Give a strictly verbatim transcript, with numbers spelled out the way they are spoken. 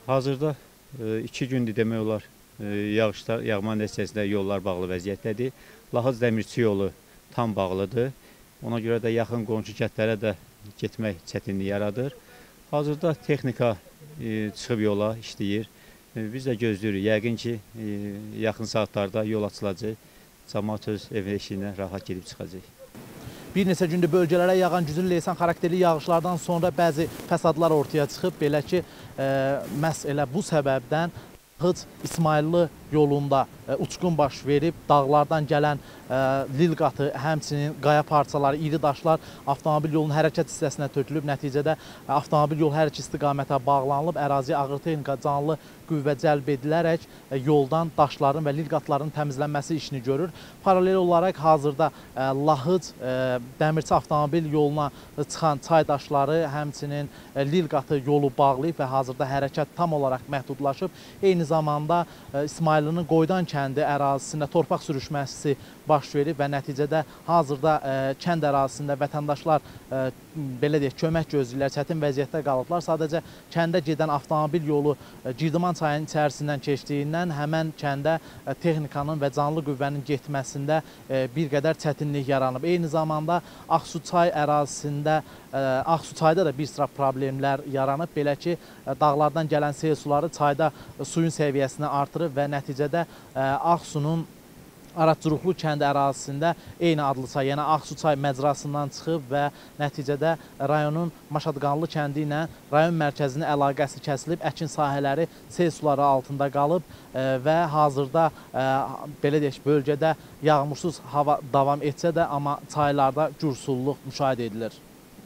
Hazırda e, iki gündür demək olar e, yağışlar, yağma nəticəsində yollar bağlı vəziyyətdədir. Lahız Dəmirçi yolu tam bağlıdır. Ona görə də yaxın qonşu kəndlərə də getmək çətinlik yaradır. Hazırda texnika e, çıxıb yola işləyir. E, biz də gözləyirik. Yəqin ki, e, yaxın saatlarda yol açılacaq. Cəmaət öz ev eşiyinə rahat gedib çıxacaq. Bir neçə gündür bölgələrə yağan güclü leysan xarakterli yağışlardan sonra bəzi fəsadlar ortaya çıxıb. Belə ki, e, məhz elə bu səbəbdən Lahıc İsmayıllı yolunda e, uçqun baş verib, dağlardan gələn e, lil qatı, həmçinin qaya parçaları, iri daşlar avtomobil yolunun hərəkət hissəsinə tökülüb. Nəticədə e, avtomobil yolu hər iki istiqamətə bağlanılıb, əraziyə ağır texnika, canlı qüvvə cəlb edilərək e, yoldan daşların və lil qatların təmizlənməsi işini görür. Paralel olaraq hazırda e, Lahıc e, Dəmirçi avtomobil yoluna çıxan çay daşları, həmçinin e, lil qatı yolu bağlayıb və hazırda hərəkət tam olaraq məhdudlaşıb. Eyni zamanda e, İsmayıllının Qoydan kəndi ərazisində torpaq sürüşməsi baş verib və nəticədə hazırda e, kənd ərazisində vətəndaşlar e, belə deyək, kömək gözləyirlər, çətin vəziyyətdə qalıblar. Sadəcə kəndə gedən avtomobil yolu e, Girdiman çayının içərisindən keçdiyindən həmən kəndə e, texnikanın və canlı qüvvənin getməsində e, bir qədər çətinlik yaranıb. Eyni zamanda Ağsu çay ərazisində, e, Ağsu çayda da bir sıra problemlər yaranıb. Belə ki, e, dağlardan gələn sel suları çayda e, suyun səviyyəsini artırıb və nəticədə e, Ağsunun Aratçuruqlu kənd ərazisində eyni adlı çay, yəni Ağsu çay məcrasından çıxıb və nəticədə rayonun Maşadqanlı kəndi ilə rayon mərkəzinin əlaqəsi kəsilib, əkin sahələri sel suları altında qalıb və hazırda belə deyək, bölgədə yağmursuz hava davam etsə də, amma çaylarda gürsullluq müşahidə edilir.